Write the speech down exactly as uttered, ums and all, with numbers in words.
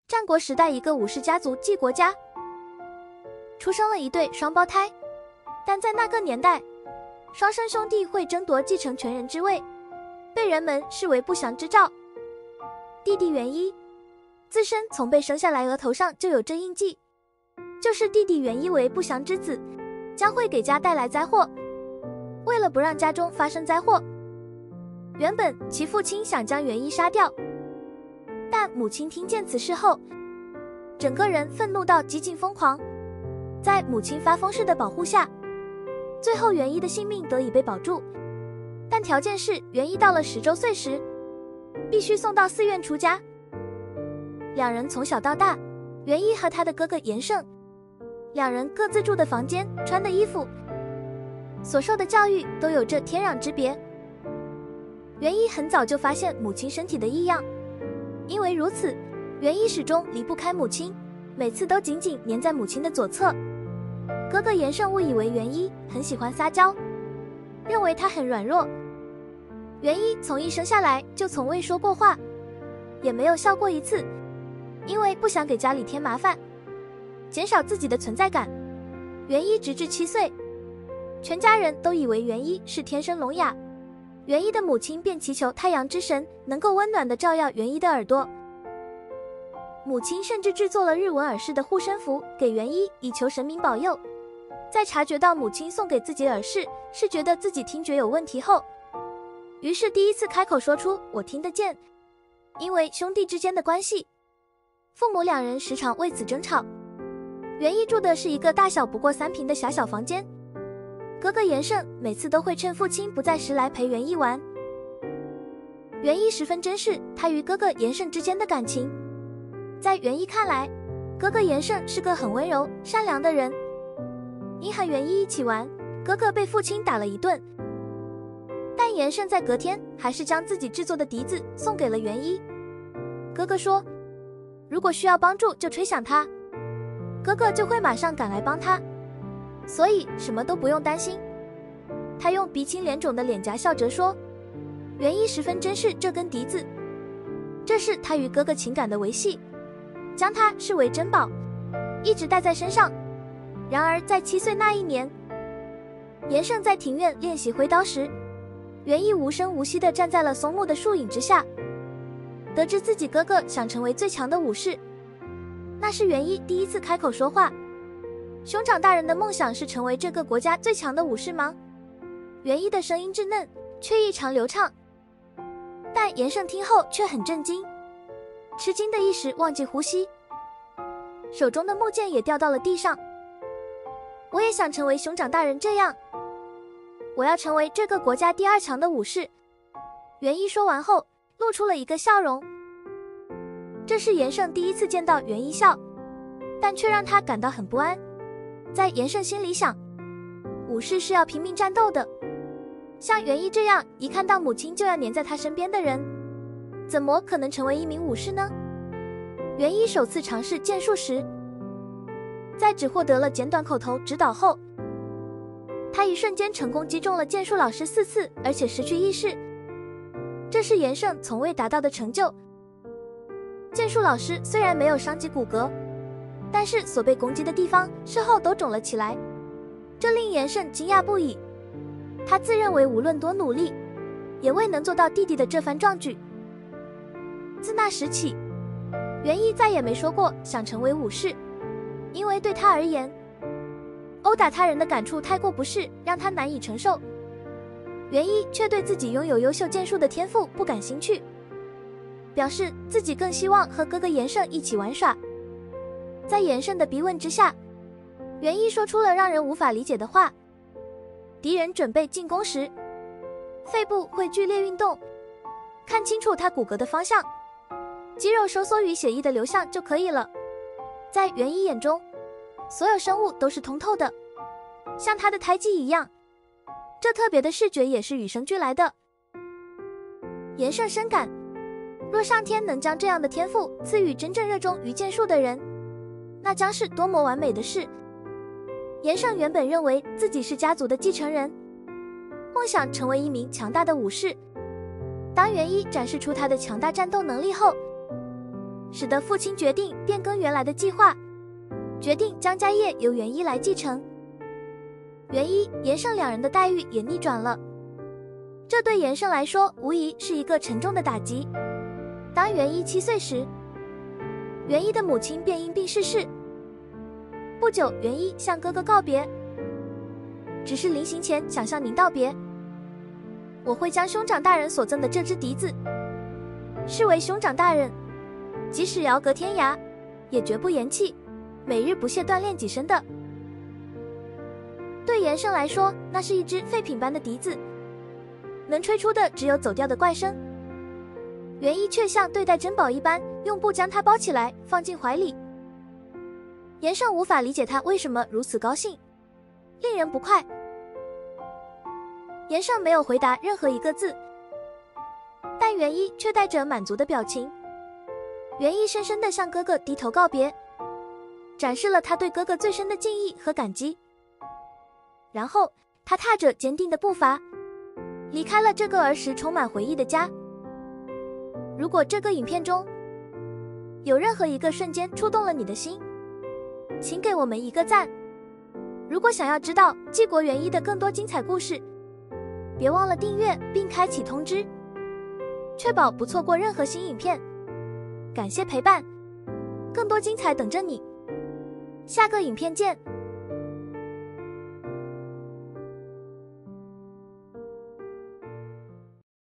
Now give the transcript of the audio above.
战国时代，一个武士家族季国家出生了一对双胞胎，但在那个年代，双生兄弟会争夺继承权人之位，被人们视为不祥之兆。弟弟元一自身从被生下来额头上就有这印记，就是弟弟元一为不祥之子，将会给家带来灾祸。为了不让家中发生灾祸，原本其父亲想将元一杀掉，但母亲听见此事后，整个人愤怒到极尽疯狂。在母亲发疯似的保护下，最后元一的性命得以被保住，但条件是元一到了十周岁时，必须送到寺院出家。两人从小到大，元一和他的哥哥延胜，两人各自住的房间、穿的衣服、所受的教育都有着天壤之别。元一很早就发现母亲身体的异样，因为如此，元一始终离不开母亲，每次都紧紧黏在母亲的左侧。哥哥延胜误以为元一很喜欢撒娇，认为他很软弱。元一从一生下来就从未说过话，也没有笑过一次，因为不想给家里添麻烦，减少自己的存在感。元一直至七岁，全家人都以为元一是天生聋哑，元一的母亲便祈求太阳之神能够温暖地照耀元一的耳朵。母亲甚至制作了日文耳饰的护身符给元一，以求神明保佑。在察觉到母亲送给自己耳饰是觉得自己听觉有问题后，于是第一次开口说出我听得见。因为兄弟之间的关系，父母两人时常为此争吵。元一住的是一个大小不过三平的狭小房间，哥哥延胜每次都会趁父亲不在时来陪元一玩。元一十分珍视他与哥哥延胜之间的感情，在元一看来，哥哥延胜是个很温柔善良的人。因和元一一起玩，哥哥被父亲打了一顿，但延胜在隔天还是将自己制作的笛子送给了元一。哥哥说，如果需要帮助就吹响它，哥哥就会马上赶来帮他，所以什么都不用担心。他用鼻青脸肿的脸颊笑着说，元一十分珍视这根笛子，这是他与哥哥情感的维系，将它视为珍宝，一直带在身上。然而在七岁那一年，延胜在庭院练习挥刀时，元一无声无息地站在了松木的树影之下。得知自己哥哥想成为最强的武士，那是元一第一次开口说话。兄长大人的梦想是成为这个国家最强的武士吗？元一的声音稚嫩，却异常流畅。但延胜听后却很震惊，吃惊的一时忘记呼吸，手中的木剑也掉到了地上。我也想成为兄长大人这样，我要成为这个国家第二强的武士。元一说完后，露出了一个笑容。这是延胜第一次见到元一笑，但却让他感到很不安。在延胜心里想，武士是要拼命战斗的，像元一这样一看到母亲就要黏在他身边的人，怎么可能成为一名武士呢？元一首次尝试剑术时，在只获得了简短口头指导后，他一瞬间成功击中了剑术老师四次，而且失去意识。这是延胜从未达到的成就。剑术老师虽然没有伤及骨骼，但是所被攻击的地方事后都肿了起来，这令延胜惊讶不已。他自认为无论多努力，也未能做到弟弟的这番壮举。自那时起，元一再也没说过想成为武士，因为对他而言，殴打他人的感触太过不适，让他难以承受。元一却对自己拥有优秀剑术的天赋不感兴趣，表示自己更希望和哥哥延胜一起玩耍。在延胜的逼问之下，元一说出了让人无法理解的话：敌人准备进攻时，肺部会剧烈运动，看清楚他骨骼的方向，肌肉收缩与血液的流向就可以了。在元一眼中，所有生物都是通透的，像他的胎记一样，这特别的视觉也是与生俱来的。延胜深感，若上天能将这样的天赋赐予真正热衷于剑术的人，那将是多么完美的事。延胜原本认为自己是家族的继承人，梦想成为一名强大的武士。当元一展示出他的强大战斗能力后， 使得父亲决定变更原来的计划，决定将家业由元一来继承。元一、严胜两人的待遇也逆转了，这对严胜来说无疑是一个沉重的打击。当元一七岁时，元一的母亲便因病逝世。不久，元一向哥哥告别，只是临行前想向您道别，我会将兄长大人所赠的这支笛子视为兄长大人即使遥隔天涯也绝不言弃，每日不懈锻炼己身的。对严胜来说，那是一支废品般的笛子，能吹出的只有走调的怪声。元一却像对待珍宝一般，用布将它包起来，放进怀里。严胜无法理解他为什么如此高兴，令人不快。严胜没有回答任何一个字，但元一却带着满足的表情。元一深深地向哥哥低头告别，展示了他对哥哥最深的敬意和感激。然后他踏着坚定的步伐，离开了这个儿时充满回忆的家。如果这个影片中有任何一个瞬间触动了你的心，请给我们一个赞。如果想要知道纪国元一的更多精彩故事，别忘了订阅并开启通知，确保不错过任何新影片。感谢陪伴，更多精彩等着你，下个影片见。